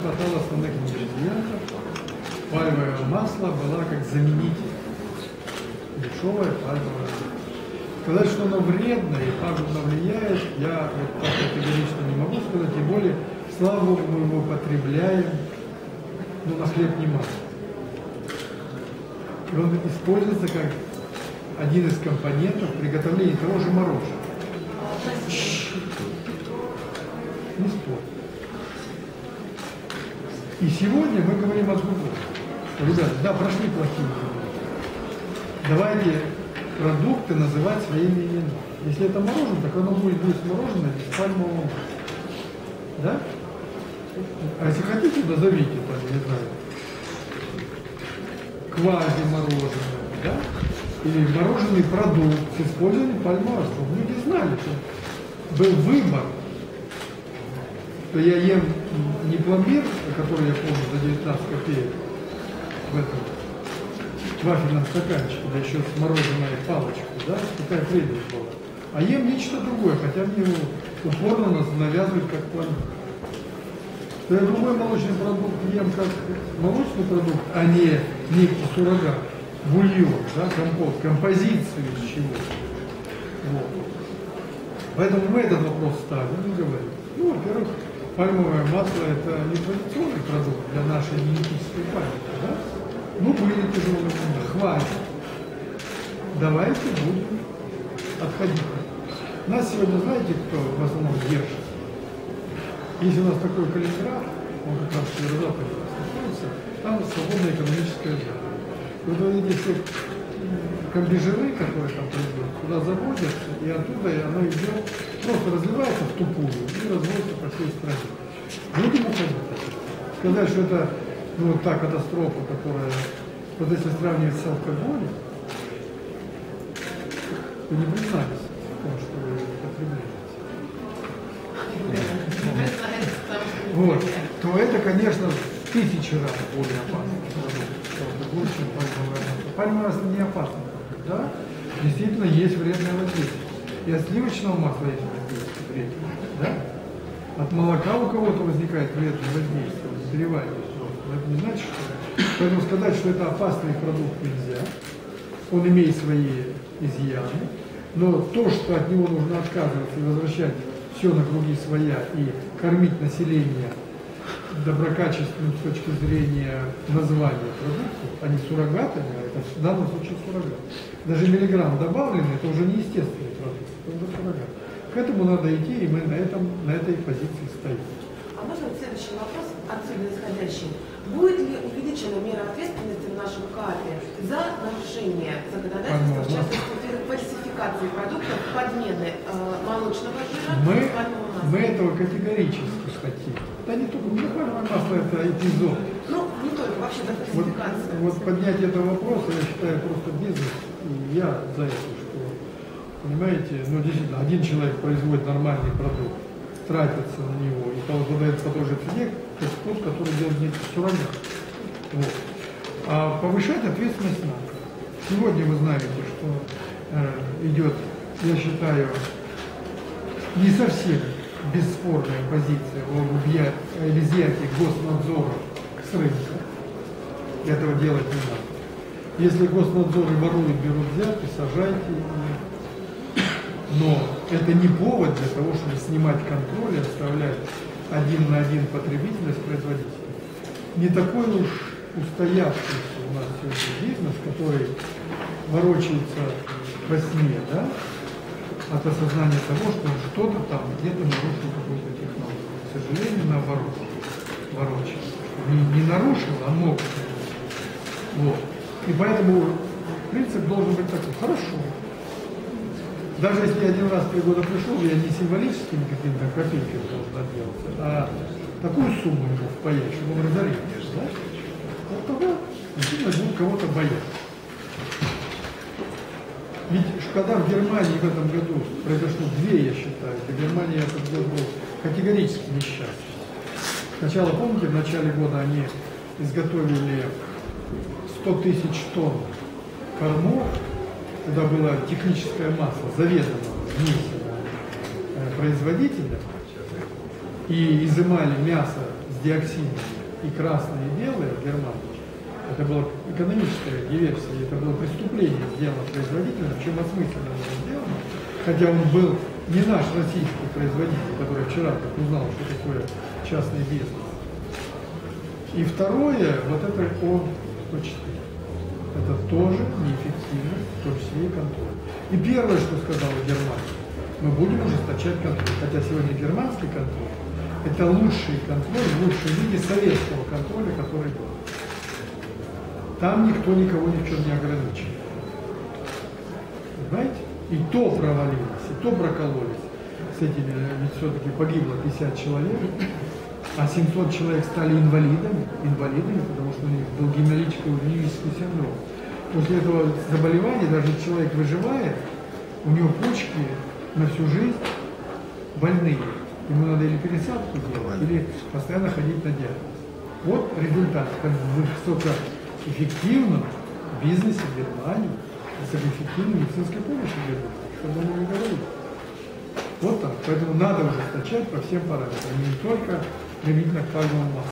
Хватало основных ингредиентов. Пальмовое масло было как заменитель. Дешевое пальмовое масло. Сказать, что оно вредно и пагубно влияет, я вот так категорично не могу сказать, тем более, слава Богу, мы его потребляем, но на хлеб не масло. И он используется как один из компонентов приготовления того же мороженого. Не спорь. И сегодня мы говорим о другом. Ребята, да, прошли плохие годы. Давайте продукты называть своими именами. Если это мороженое, так оно будет мороженое без пальмового масла. Да? А если хотите, назовите там, не знаю, квази-мороженое, да? Или мороженый продукт с использованием пальмового масла. Чтобы люди знали, что был выбор. То я ем не пломбир, который я помню за 19 копеек в этом вафельном стаканчике, да еще с мороженой палочкой, да, такая прелесть была. А ем нечто другое, хотя мне его упорно навязывают как пломбир. То я другой молочный продукт ем как молочный продукт, а не некий суррогат, бульон, да, компот, композицию из чего-то. Вот. Поэтому мы этот вопрос ставим и говорим. Ну, во-первых, пальмовое масло – это не традиционный продукт для нашей генетической памяти, да? Ну, были тяжелые годы, хватит. Давайте будем отходить. Нас сегодня, знаете, кто в основном держит? Если у нас такой Калининград, он как раз в северо-западе находится, там свободная экономическая зона. Вот вы видите, все комбижиры, которые там производят, туда заводятся, и оттуда оно идет, просто разливается в тупую и разводится по всей стране. Будем уходить. Сказать, что это ну, та катастрофа, которая, вот если сравнивать с алкоголем, то не признались в том, что вы потребляете. Вот, то это, конечно, в 1000 раз более опасно, чем пальмовое масло. Пальмовое масло не опасно, да? Действительно есть вредное воздействие. И от сливочного масла есть воздействие вредное, да? От молока у кого-то возникает вредное воздействие, согревает. Но это не значит, что... Поэтому сказать, что это опасный продукт нельзя. Он имеет свои изъяны. Но то, что от него нужно отказываться и возвращать все на круги своя и кормить население доброкачественным с точки зрения названия продуктов, а не суррогатами, а это в данном случае суррогат. Даже миллиграмм добавленный, это уже не естественный продукт, это уже суррогат. К этому надо идти, и мы на этой позиции стоим. А можно следующий вопрос, отсюда исходящий. Будет ли увеличена мера ответственности в нашем КАПе за нарушение законодательства, в частности, фальсификации продуктов, подмены молочного жира? Мы этого категорически хотим. Да не только пальмовое масло, это эпизод. Ну, не только, вообще за фальсификацию. Вот поднять этого вопроса, я считаю, просто бизнес. И я за это, что, понимаете, ну действительно, один человек производит нормальный продукт, тратится на него и продается по той же цене, как тот, который делает некий суррогат. Вот. А повышать ответственность надо. Сегодня вы знаете, что идет, я считаю, не совсем бесспорная позиция о изъятии госнадзора с рынка. Этого делать не надо. Если госнадзоры воруют, берут взятки, сажайте. Но это не повод для того, чтобы снимать контроль и оставлять один на один потребителя с производителем. Не такой уж устоявшийся у нас сегодня бизнес, который ворочается во сне, да, от осознания того, что он что-то там где-то нарушил какую-то технологию. К сожалению, наоборот, ворочается. Не нарушил, а мог. Вот. И поэтому принцип должен быть такой. Хорошо. Даже если я один раз в 3 года пришел, я не символическими какими-то копейками должен отделаться, а такую сумму ему впаять, чтобы он разорился. Да? Вот тогда действительно будут кого-то бояться. Ведь когда в Германии в этом году произошло 2, я считаю, то Германия этот год был категорически несчастный. Сначала, помните, в начале года они изготовили 100 000 тонн кормов, когда было техническое масло заведомо внесено производителя, и изымали мясо с с диоксинами и красное, и белое в Германии, это была экономическая диверсия, это было преступление, сделано производителем, чем осмысленно было сделано, хотя он был не наш российский производитель, который вчера так узнал, что такое частный бизнес. И второе, вот это О-104. Это тоже неэффективность, в том числе и контроль. И первое, что сказала Германия, мы будем ужесточать контроль. Хотя сегодня германский контроль – это лучший контроль в лучшем виде советского контроля, который был. Там никто никого ни в чем не ограничивает. Понимаете? И то провалились, и то прокололись с этими, ведь все-таки погибло 50 человек, а 700 человек стали инвалидами, потому что у них был гемолитико-уремический синдром. После этого заболевания даже человек выживает, у него почки на всю жизнь больные. Ему надо или пересадку делать, или постоянно ходить на диагноз. Вот результат, как высокоэффективном бизнесе в Германии, высокоэффективной медицинской помощи в Германии, чтобы мы не говорили. Вот так. Поэтому надо ужесточать по всем параметрам, не только применительно к пальмовому маслу.